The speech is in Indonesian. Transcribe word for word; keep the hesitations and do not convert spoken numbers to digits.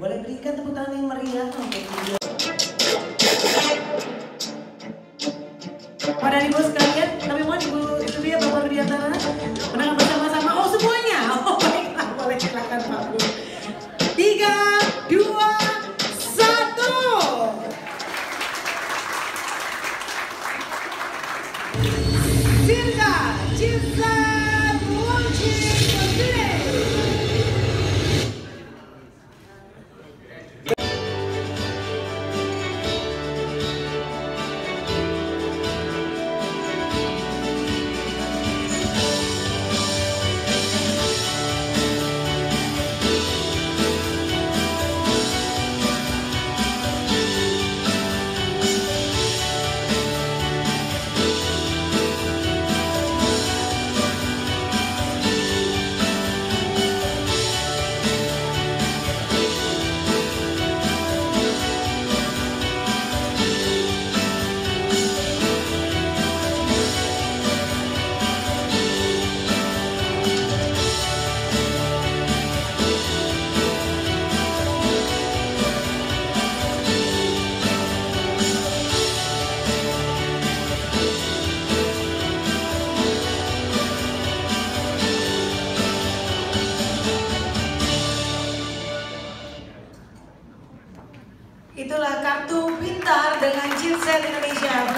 Boleh berikan tepuk tangan yang meriah untuk video. Pada ibu sekalian, kami mohon ibu itu dia Bapak Rudiantara mendengar bersama-sama. Oh semuanya, oh baiklah, boleh silakan Pak Bu. Tiga, dua, satu. Sirga Cinta launching today. Itulah kartu pintar dengan chipset Indonesia.